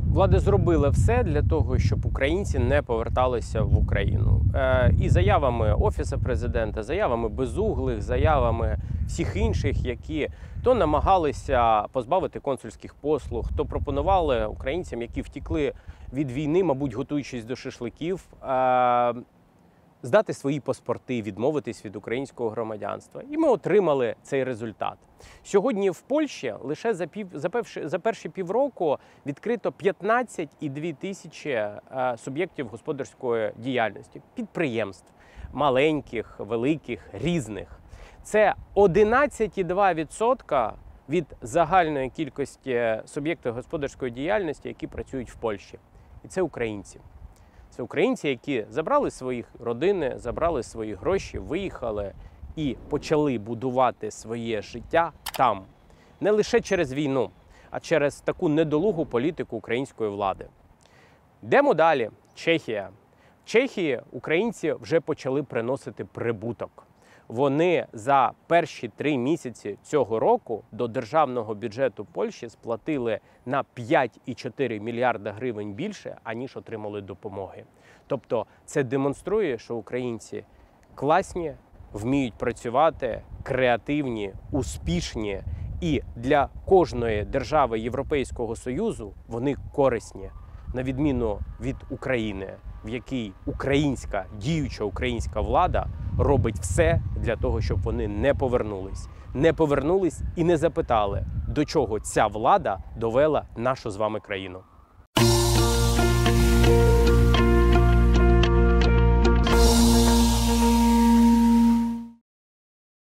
Влада зробила все для того, щоб українці не поверталися в Україну. І заявами Офісу президента, заявами Безуглих, заявами всіх інших, які то намагалися позбавити консульських послуг, то пропонували українцям, які втікли від війни, мабуть, готуючись до шашликів, здати свої паспорти, відмовитись від українського громадянства. І ми отримали цей результат. Сьогодні в Польщі лише за перші півроку відкрито 15,2 тисячі суб'єктів господарської діяльності, підприємств, маленьких, великих, різних. Це 11,2% від загальної кількості суб'єктів господарської діяльності, які працюють в Польщі. І це українці. Це українці, які забрали свої родини, забрали свої гроші, виїхали і почали будувати своє життя там. Не лише через війну, а через таку недолугу політику української влади. Йдемо далі. Чехія. В Чехії українці вже почали приносити прибуток. Вони за перші 3 місяці цього року до державного бюджету Польщі сплатили на 5,4 мільярда гривень більше, аніж отримали допомоги. Тобто це демонструє, що українці класні, вміють працювати, креативні, успішні. І для кожної держави Європейського Союзу вони корисні, на відміну від України, в якій діюча українська влада робить все для того, щоб вони не повернулись. Не повернулись і не запитали, до чого ця влада довела нашу з вами країну.